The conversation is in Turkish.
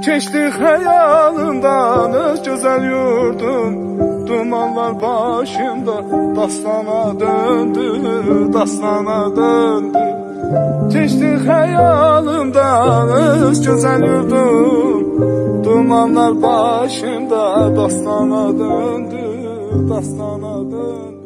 Keçdi xəyalımdan öz gözəl yurdum, dumanlar başımda dastana döndü, dastana döndü. Keçdi xəyalımdan öz gözəl yurdum, dumanlar başımda dastana döndü, dastana döndü.